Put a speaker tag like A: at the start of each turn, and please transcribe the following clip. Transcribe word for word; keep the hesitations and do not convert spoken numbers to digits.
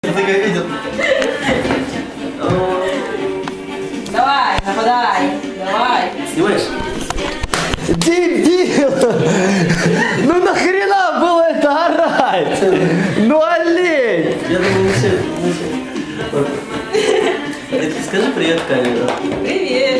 A: Ты как видел?
B: Давай, нападай. Давай.
A: Снимаешь?
C: Дебил! Ну нахрена было это орать? Ну олень!
A: Я думаю, не все. Скажи привет, камера.
B: Привет.